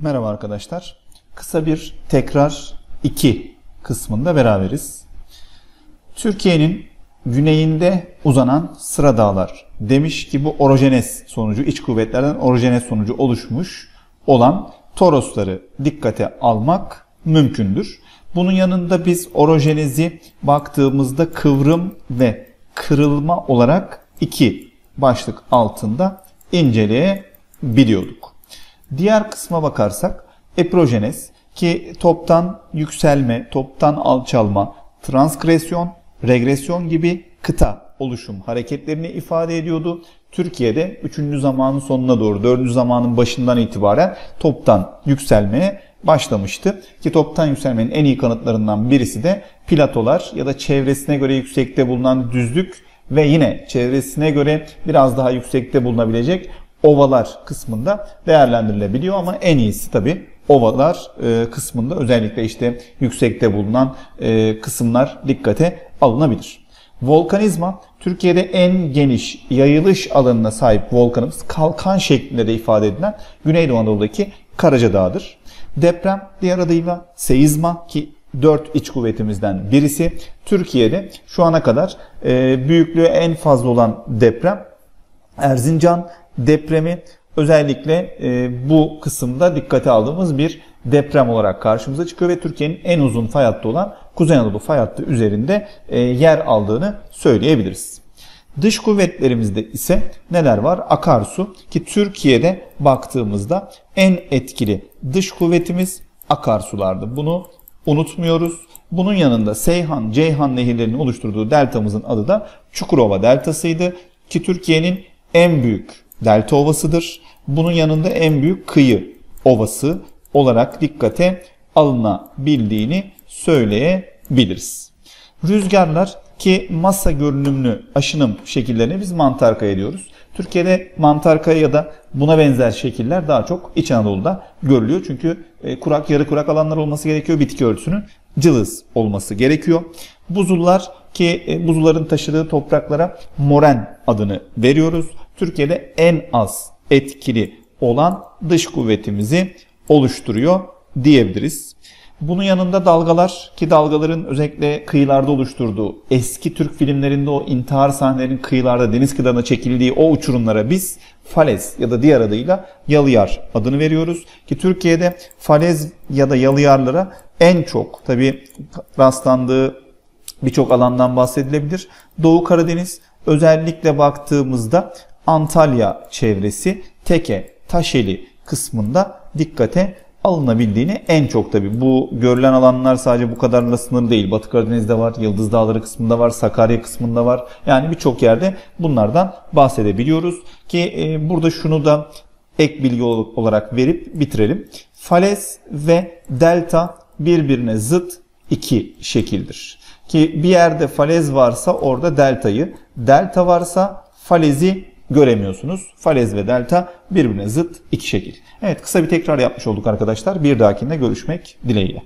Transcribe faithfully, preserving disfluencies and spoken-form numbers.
Merhaba arkadaşlar. Kısa bir tekrar iki kısmında beraberiz. Türkiye'nin güneyinde uzanan sıra dağlar demiş ki bu orojenez sonucu, iç kuvvetlerden orojenez sonucu oluşmuş olan torosları dikkate almak mümkündür. Bunun yanında biz orojenezi baktığımızda kıvrım ve kırılma olarak iki başlık altında inceleyebiliyorduk. Diğer kısma bakarsak epirojenez ki toptan yükselme, toptan alçalma, transgresyon, regresyon gibi kıta oluşum hareketlerini ifade ediyordu. Türkiye'de üçüncü zamanın sonuna doğru dördüncü zamanın başından itibaren toptan yükselmeye başlamıştı. Ki toptan yükselmenin en iyi kanıtlarından birisi de platolar ya da çevresine göre yüksekte bulunan düzlük ve yine çevresine göre biraz daha yüksekte bulunabilecek ovalar kısmında değerlendirilebiliyor ama en iyisi tabii ovalar kısmında özellikle işte yüksekte bulunan kısımlar dikkate alınabilir. Volkanizma Türkiye'de en geniş yayılış alanına sahip volkanımız kalkan şeklinde de ifade edilen Güneydoğu Anadolu'daki Karaca Dağı'dır. Deprem diğer adıyla seizma ki dört iç kuvvetimizden birisi. Türkiye'de şu ana kadar büyüklüğü en fazla olan deprem Erzincan depremi, özellikle bu kısımda dikkate aldığımız bir deprem olarak karşımıza çıkıyor ve Türkiye'nin en uzun fay hattı olan Kuzey Anadolu fay hattı üzerinde yer aldığını söyleyebiliriz. Dış kuvvetlerimizde ise neler var? Akarsu ki Türkiye'de baktığımızda en etkili dış kuvvetimiz akarsulardı. Bunu unutmuyoruz. Bunun yanında Seyhan, Ceyhan nehirlerinin oluşturduğu deltamızın adı da Çukurova deltasıydı ki Türkiye'nin en büyük delta ovasıdır. Bunun yanında en büyük kıyı ovası olarak dikkate alınabildiğini söyleyebiliriz. Rüzgarlar ki masa görünümlü aşınım şekillerine biz mantarkaya diyoruz. Türkiye'de mantarkaya ya da buna benzer şekiller daha çok İç Anadolu'da görülüyor. Çünkü kurak, yarı kurak alanlar olması gerekiyor. Bitki örtüsünün cılız olması gerekiyor. Buzullar ki buzulların taşıdığı topraklara moren adını veriyoruz. Türkiye'de en az etkili olan dış kuvvetimizi oluşturuyor diyebiliriz. Bunun yanında dalgalar ki dalgaların özellikle kıyılarda oluşturduğu eski Türk filmlerinde o intihar sahnelerinin kıyılarda deniz kıyılarına çekildiği o uçurumlara biz falez ya da diğer adıyla yalıyar adını veriyoruz. Ki Türkiye'de falez ya da yalıyarlara en çok tabii rastlandığı birçok alandan bahsedilebilir. Doğu Karadeniz özellikle baktığımızda Antalya çevresi, Teke, Taşeli kısmında dikkate alınabildiğini en çok tabii. Bu görülen alanlar sadece bu kadarla sınırlı değil. Batı Karadeniz'de var, Yıldız Dağları kısmında var, Sakarya kısmında var. Yani birçok yerde bunlardan bahsedebiliyoruz. Ki e, burada şunu da ek bilgi olarak verip bitirelim. Falez ve delta birbirine zıt iki şekildir. Ki bir yerde falez varsa orada deltayı, delta varsa falezi göremiyorsunuz. Falez ve delta birbirine zıt iki şekil. Evet, kısa bir tekrar yapmış olduk arkadaşlar. Bir dahakinde görüşmek dileğiyle.